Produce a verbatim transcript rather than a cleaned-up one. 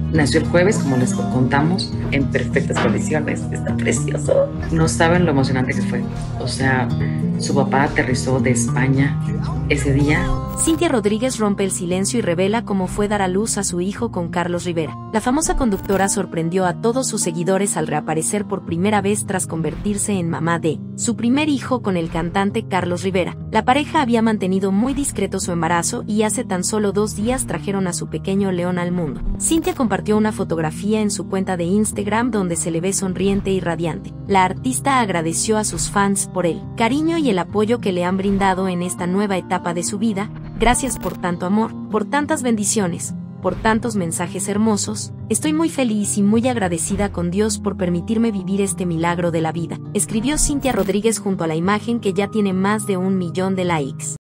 Nació el jueves, como les contamos, en perfectas condiciones. Está precioso. No saben lo emocionante que fue. O sea, su papá aterrizó de España ese día. Cintia Rodríguez rompe el silencio y revela cómo fue dar a luz a su hijo con Carlos Rivera. La famosa conductora sorprendió a todos sus seguidores al reaparecer por primera vez tras convertirse en mamá de su primer hijo con el cantante Carlos Rivera. La pareja había mantenido muy discreto su embarazo y hace tan solo dos días trajeron a su pequeño León al mundo. Cintia compartió una fotografía en su cuenta de Instagram donde se le ve sonriente y radiante. La artista agradeció a sus fans por el cariño y el apoyo que le han brindado en esta nueva etapa de su vida. Gracias por tanto amor, por tantas bendiciones, por tantos mensajes hermosos. Estoy muy feliz y muy agradecida con Dios por permitirme vivir este milagro de la vida, escribió Cintia Rodríguez junto a la imagen que ya tiene más de un millón de likes.